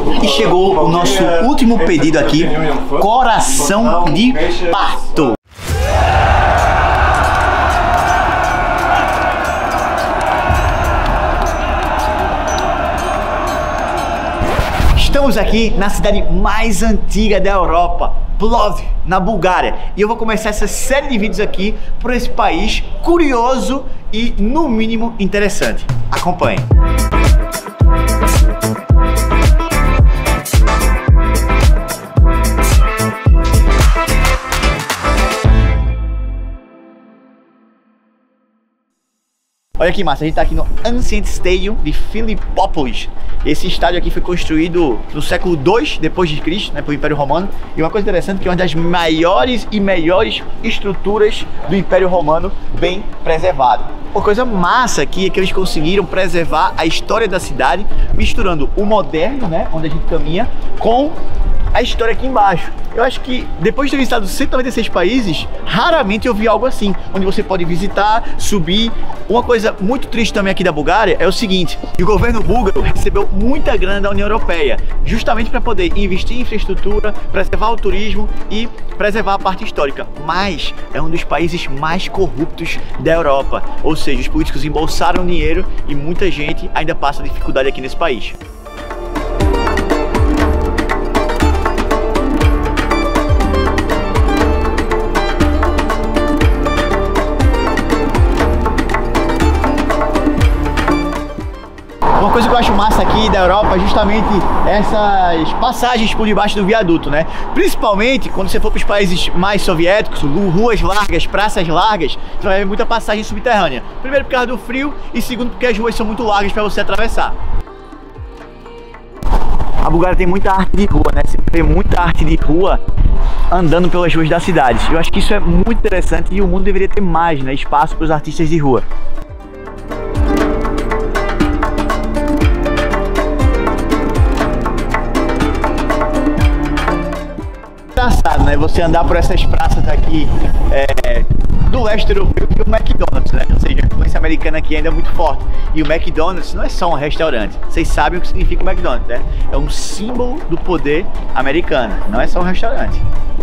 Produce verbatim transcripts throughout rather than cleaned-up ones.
E chegou o nosso último pedido aqui, coração de pato. Estamos aqui na cidade mais antiga da Europa, Plovdiv, na Bulgária. E eu vou começar essa série de vídeos aqui por esse país curioso e, no mínimo, interessante. Acompanhe. Olha que massa, a gente tá aqui no Ancient Stadium de Filipópolis. Esse estádio aqui foi construído no século dois depois de Cristo, né, pelo Império Romano. E uma coisa interessante é que é uma das maiores e melhores estruturas do Império Romano bem preservada. Uma coisa massa aqui é que eles conseguiram preservar a história da cidade, misturando o moderno, né, onde a gente caminha, com a história aqui embaixo. Eu acho que depois de ter visitado cento e noventa e seis países, raramente eu vi algo assim, onde você pode visitar, subir. Uma coisa muito triste também aqui da Bulgária é o seguinte: o governo búlgaro recebeu muita grana da União Europeia, justamente para poder investir em infraestrutura, preservar o turismo e preservar a parte histórica. Mas é um dos países mais corruptos da Europa, ou seja, os políticos embolsaram dinheiro e muita gente ainda passa dificuldade aqui nesse país. Uma coisa que eu acho massa aqui da Europa é justamente essas passagens por debaixo do viaduto, né? Principalmente quando você for para os países mais soviéticos, ruas largas, praças largas, você vai ver muita passagem subterrânea. Primeiro por causa do frio e segundo porque as ruas são muito largas para você atravessar. A Bulgária tem muita arte de rua, né? Você vê muita arte de rua andando pelas ruas da cidade. Eu acho que isso é muito interessante e o mundo deveria ter mais, né, espaço para os artistas de rua. Engraçado, né? Você andar por essas praças aqui é, do leste europeu e o McDonald's, né? Ou seja, a influência americana aqui ainda é muito forte. E o McDonald's não é só um restaurante. Vocês sabem o que significa o McDonald's, né? É um símbolo do poder americano. Não é só um restaurante.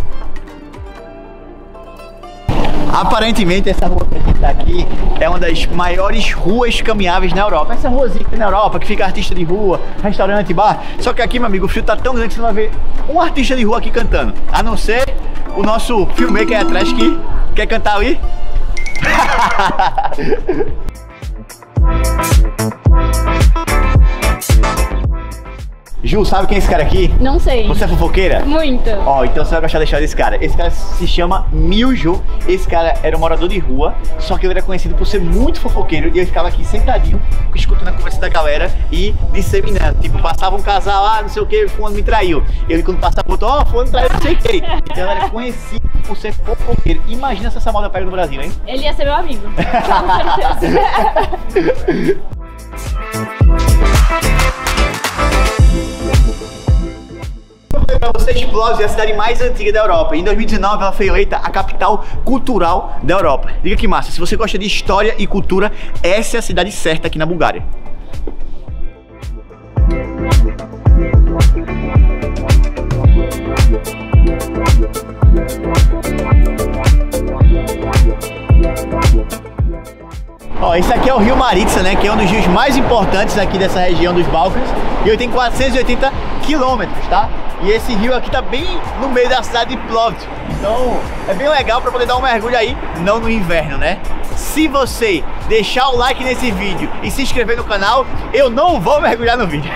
Aparentemente essa rua que a gente tá aqui é uma das maiores ruas caminháveis na Europa. Essa ruazinha que tem na Europa, que fica artista de rua, restaurante, bar. Só que aqui, meu amigo, o frio tá tão grande que você não vai ver um artista de rua aqui cantando. A não ser o nosso filmmaker aí atrás que quer cantar ali. Ju, sabe quem é esse cara aqui? Não sei. Você é fofoqueira? Muito. Ó, oh, então você vai gostar da história desse cara. Esse cara se chama Miljo. Esse cara era um morador de rua, só que ele era conhecido por ser muito fofoqueiro. E ele ficava aqui sentadinho, escutando a conversa da galera e disseminando. Tipo, passava um casal, ah, não sei o que, fulano me traiu. Ele quando passava, botou, ó, oh, fulano traiu, não sei o que. Então ele era conhecido por ser fofoqueiro. Imagina se essa moda pega no Brasil, hein? Ele ia ser meu amigo. Com certeza. Para vocês, Plovdiv é a cidade mais antiga da Europa. Em dois mil e dezenove ela foi eleita a capital cultural da Europa. Diga que massa, se você gosta de história e cultura, essa é a cidade certa aqui na Bulgária. Ó, esse aqui é o rio Maritsa, né, que é um dos rios mais importantes aqui dessa região dos Balcãs. E ele tem quatrocentos e oitenta quilômetros, tá? E esse rio aqui tá bem no meio da cidade de Plovdiv. Então é bem legal para poder dar um mergulho aí, não no inverno, né? Se você deixar o like nesse vídeo e se inscrever no canal, eu não vou mergulhar no vídeo.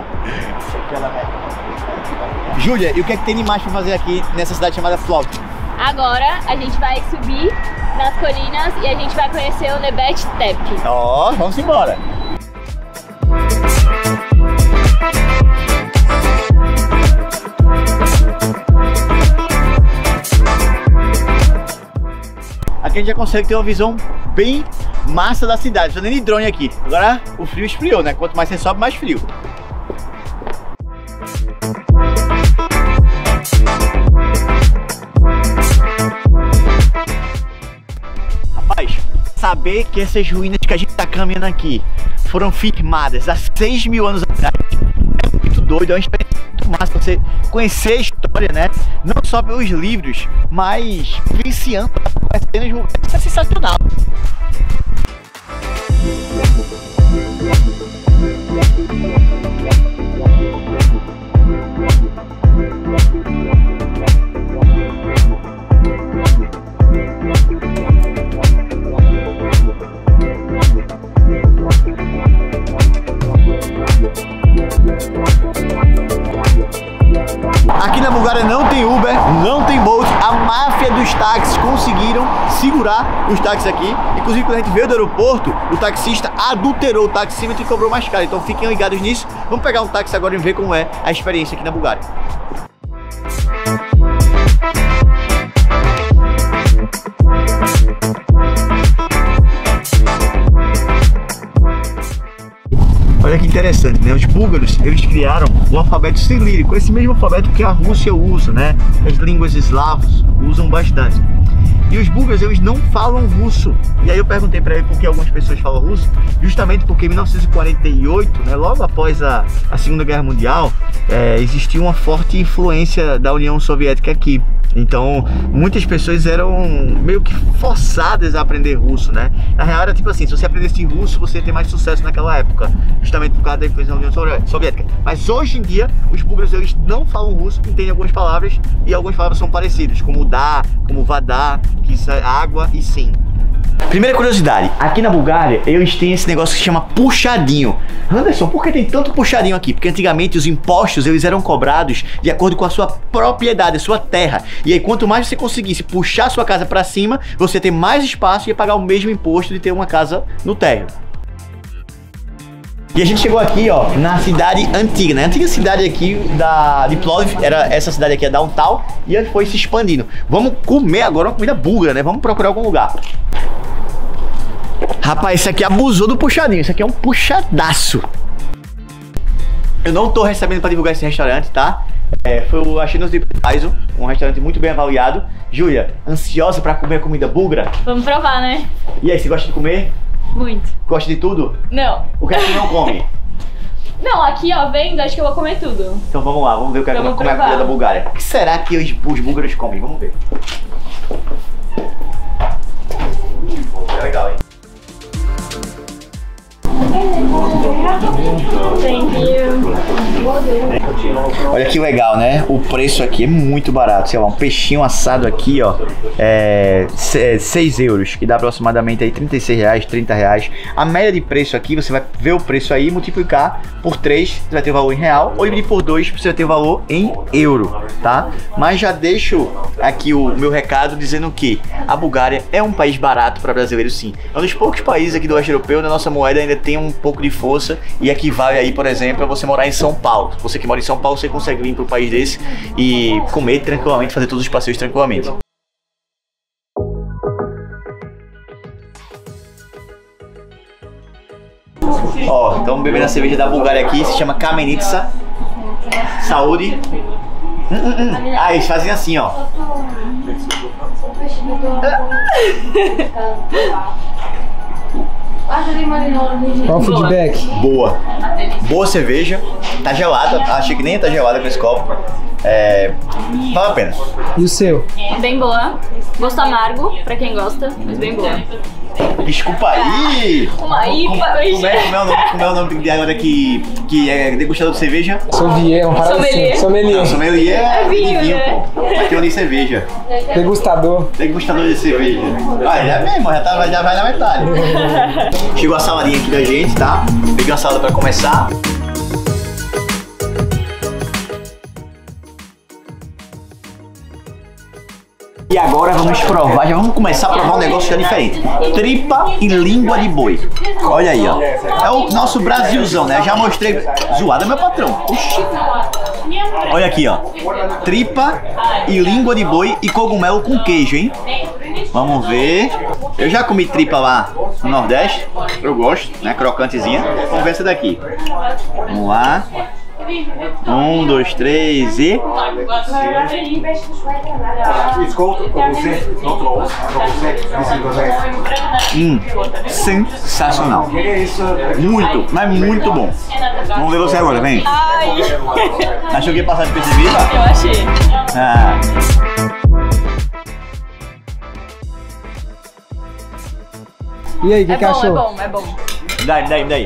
Júlia, e o que é que tem de mais para fazer aqui nessa cidade chamada Plovdiv? Agora a gente vai subir nas colinas e a gente vai conhecer o Nebet Tepki. Ó, oh, vamos embora. Aqui a gente já consegue ter uma visão bem massa da cidade. Estou nem de drone aqui. Agora o frio esfriou, né? Quanto mais você sobe, mais frio. Rapaz, saber que essas ruínas que a gente tá caminhando aqui foram firmadas há seis mil anos atrás é muito doido, é uma experiência muito massa você conhecer a história, né? Não só pelos livros, mas vivenciando as cenas. Isso é sensacional. Aqui na Bulgária não tem Uber, não tem Bolt. A máfia dos táxis conseguiram segurar os táxis aqui. Inclusive, quando a gente veio do aeroporto, o taxista adulterou o taxímetro e cobrou mais caro. Então fiquem ligados nisso. Vamos pegar um táxi agora e ver como é a experiência aqui na Bulgária. Olha que interessante, né? Os búlgaros, eles criaram o alfabeto cirílico, esse mesmo alfabeto que a Rússia usa, né? As línguas eslavas usam bastante. E os búlgaros, eles não falam russo. E aí eu perguntei para ele por que algumas pessoas falam russo, justamente porque em mil novecentos e quarenta e oito, né, logo após a, a Segunda Guerra Mundial, é, existia uma forte influência da União Soviética aqui. Então, muitas pessoas eram meio que forçadas a aprender russo, né? Na real, era tipo assim, se você aprendesse russo, você ia ter mais sucesso naquela época, justamente por causa da influência da União Soviética. Mas hoje em dia, os búlgaros, eles não falam russo, entendem algumas palavras, e algumas palavras são parecidas, como dá, como vadá, que isso é água e sim. Primeira curiosidade, aqui na Bulgária eles têm esse negócio que se chama puxadinho. Anderson, por que tem tanto puxadinho aqui? Porque antigamente os impostos eles eram cobrados de acordo com a sua propriedade, a sua terra. E aí quanto mais você conseguisse puxar a sua casa para cima, você ter mais espaço e ia pagar o mesmo imposto de ter uma casa no térreo. E a gente chegou aqui, ó, na cidade antiga, né? A antiga cidade aqui da, de Plovdiv, era essa cidade aqui, a Downtown, e ela foi se expandindo. Vamos comer agora uma comida búlgara, né? Vamos procurar algum lugar. Rapaz, esse aqui abusou do puxadinho, isso aqui é um puxadaço. Eu não tô recebendo pra divulgar esse restaurante, tá? É, foi o Achinos de Paiso, um restaurante muito bem avaliado. Júlia, ansiosa pra comer comida búlgara? Vamos provar, né? E aí, você gosta de comer? Muito. Gosta de tudo? Não. O que é que você não come? Não, aqui ó, vendo, acho que eu vou comer tudo. Então vamos lá, vamos ver o que é Vamos como é a comida da Bulgária. O que será que os, os búlgaros comem? Vamos ver. É legal, hein? Thank you. Olha que legal, né? O preço aqui é muito barato. Sei lá, um peixinho assado aqui, ó, é seis euros, que dá aproximadamente aí trinta e seis reais, trinta reais. A média de preço aqui, você vai ver o preço aí, multiplicar por três, você vai ter o valor em real, ou dividir por dois, você vai ter o valor em euro, tá? Mas já deixo aqui o meu recado dizendo que a Bulgária é um país barato para brasileiros, sim. É um dos poucos países aqui do leste europeu onde a nossa moeda ainda tem um pouco de força e equivale aí, por exemplo, a você morar em São Paulo. Você que mora em São Paulo, você consegue vir para um país desse e comer tranquilamente, fazer todos os passeios tranquilamente. Ó, então bebendo a cerveja da Bulgária aqui, se chama Kamenica. Saúde. Hum, hum, hum. Ah, eles fazem assim, ó. Qual o feedback? Boa. Boa cerveja. Tá gelada. Achei que nem tá gelada com esse copo. É... Vale a pena. E o seu? Bem boa. Gosto amargo, pra quem gosta, mas bem boa. Desculpa aí! Uma I P A hoje. Como é, como é o nome, como é o nome de agora que, que é degustador de cerveja? Sommelier, uma parada Sommelier. assim. Sommelier. Não, sommelier é vinho, de vinho, né? pô. Aqui eu nem cerveja. Degustador. Degustador de cerveja. Ah, já é mesmo, já, tá, já vai na metade. Chegou a saladinha aqui da gente, tá? Peguei a salada pra começar. E agora vamos provar, já vamos começar a provar um negócio já diferente. Tripa e língua de boi. Olha aí, ó. É o nosso Brasilzão, né? Já mostrei. Zoada, meu patrão. Oxi. Olha aqui, ó. Tripa e língua de boi e cogumelo com queijo, hein? Vamos ver. Eu já comi tripa lá no Nordeste. Eu gosto, né? Crocantezinha. Vamos ver essa daqui. Vamos lá. Um, dois, três e... Hum, sensacional. Muito, mas muito bom. Vamos ver você agora, vem. Ai. Achou que ia passar de percebida? Eu achei. Ah. E aí, o que, É que bom, achou? é bom, é bom. Me dá, me dá, me dá aí.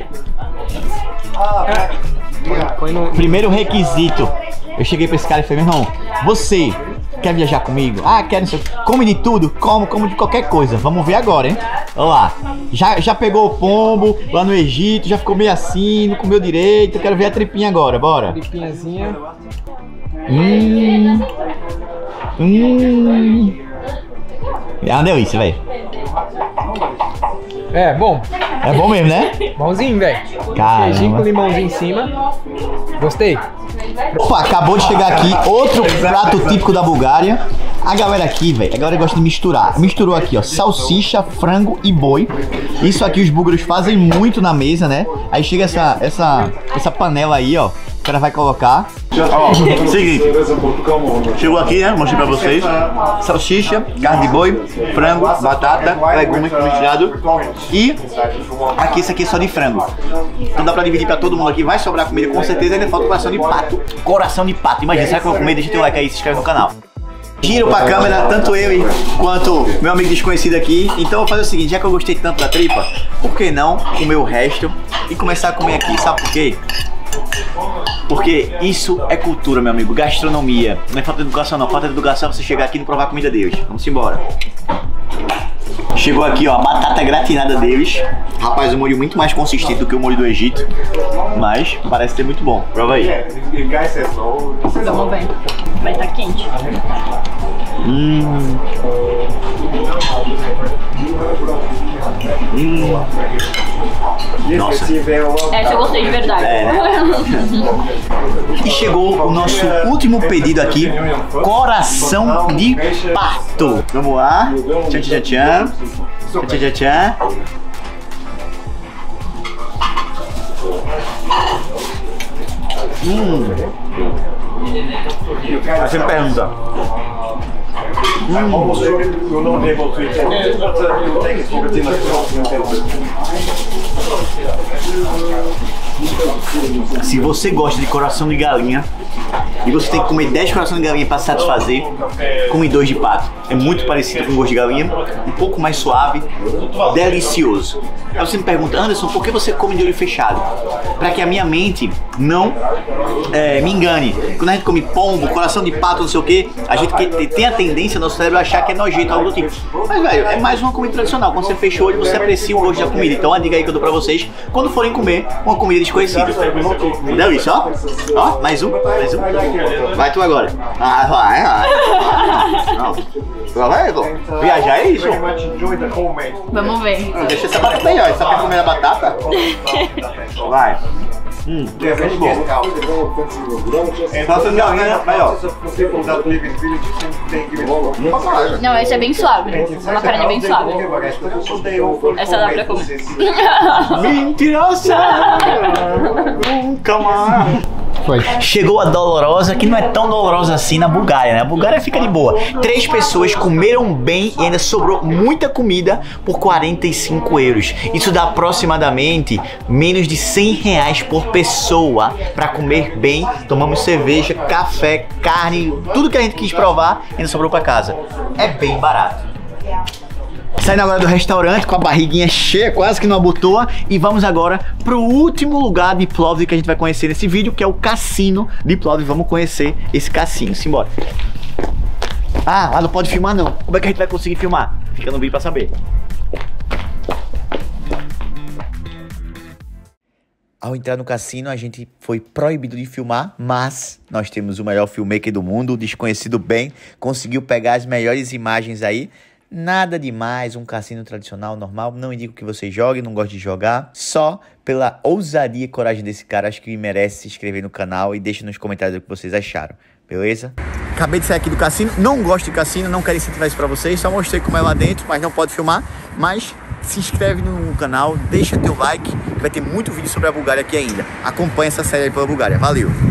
Põe no... Primeiro requisito. Eu cheguei pra esse cara e falei, meu irmão, você quer viajar comigo? Ah, quero, não sei. Come de tudo? Como, como de qualquer coisa. Vamos ver agora, hein? Olha lá. Já, já pegou o pombo lá no Egito, já ficou meio assim, não comeu direito. Eu quero ver a tripinha agora, bora. Tripinhazinha. Hum. Hum. É uma delícia, velho. É, bom. É bom mesmo, né? Bonzinho, velho. Caramba. Queijinho com limãozinho em cima. Gostei. Opa, acabou de chegar aqui outro prato típico da Bulgária. A galera aqui, velho, a galera gosta de misturar. Misturou aqui, ó, salsicha, frango e boi. Isso aqui os búlgaros fazem muito na mesa, né? Aí chega essa, essa, essa panela aí, ó. O cara vai colocar. Ó, seguinte. Chegou aqui, né? Mostrei pra vocês. Salsicha, carne de boi, frango, batata, legumes misturado. E aqui, isso aqui é só de frango. Então dá pra dividir pra todo mundo aqui. Vai sobrar comida com certeza. Ainda falta o coração de pato. Coração de pato. Imagina, será que eu vou comer? Deixa o teu like aí e se inscreve no canal. Giro pra câmera, tanto eu quanto meu amigo desconhecido aqui. Então eu vou fazer o seguinte, já que eu gostei tanto da tripa, por que não comer o resto e começar a comer aqui, sabe por quê? Porque isso é cultura, meu amigo, gastronomia. Não é falta de educação não, falta de educação é você chegar aqui e não provar a comida deles. Vamos embora. Chegou aqui, ó, a batata gratinada deles. Rapaz, um molho muito mais consistente do que o molho do Egito, mas parece ser muito bom. Prova aí. Vamos ver. Vai estar quente. Hum. Hum. Nossa. Essa eu gostei de verdade. É, né? E chegou o nosso último pedido aqui, coração de pato. Vamos lá. Tchan, tchan, tchan. Tchan, tchan, tchan. Hum. Aí você me pergunta. Hum. Se você gosta de coração de galinha e você tem que comer dez corações de galinha para satisfazer, come dois de pato. É muito parecido com o gosto de galinha, um pouco mais suave, delicioso. Aí você me pergunta, Anderson, por que você come de olho fechado? Para que a minha mente não é, me engane. Quando a gente come pombo, coração de pato, não sei o que, a gente tem a tendência, nosso cérebro, a achar que é nojento, algo do tipo. Mas, velho, é mais uma comida tradicional. Quando você fecha o olho, você aprecia o gosto da comida. Então, a dica aí que eu dou pra vocês, quando forem comer uma comida desconhecida. Delícia, ó. Ó, mais um, mais um. Vai tu agora. Ah, vai, vai. Vai, viajar é isso? Vamos ver. Não, deixa essa batata aí, ó. Essa quer comer a batata? Vai. Hum, é muito bom. Coração de galinha, vai, ó. Não, esse é bem suave. É uma carne bem suave. Essa dá pra comer. Mentirosa! Nunca mais! Foi. Chegou a dolorosa, que não é tão dolorosa assim na Bulgária, né? A Bulgária fica de boa. Três pessoas comeram bem e ainda sobrou muita comida por quarenta e cinco euros. Isso dá aproximadamente menos de cem reais por pessoa para comer bem. Tomamos cerveja, café, carne, tudo que a gente quis provar e ainda sobrou para casa. É bem barato. Saindo agora do restaurante com a barriguinha cheia, quase que não abotoa. E vamos agora pro último lugar de Plovdiv que a gente vai conhecer nesse vídeo, que é o cassino de Plovdiv. Vamos conhecer esse cassino, simbora. Ah, lá não pode filmar não. Como é que a gente vai conseguir filmar? Fica no vídeo pra saber. Ao entrar no cassino, a gente foi proibido de filmar, mas nós temos o melhor filmmaker do mundo, o desconhecido Ben, conseguiu pegar as melhores imagens aí. Nada demais, um cassino tradicional, normal. Não indico que você jogue, não gosto de jogar. Só pela ousadia e coragem desse cara, acho que ele merece se inscrever no canal e deixa nos comentários o que vocês acharam, beleza? Acabei de sair aqui do cassino, não gosto de cassino, não quero incentivar isso pra vocês. Só mostrei como é lá dentro, mas não pode filmar. Mas se inscreve no canal, deixa teu like, que vai ter muito vídeo sobre a Bulgária aqui ainda. Acompanha essa série aí pela Bulgária, valeu!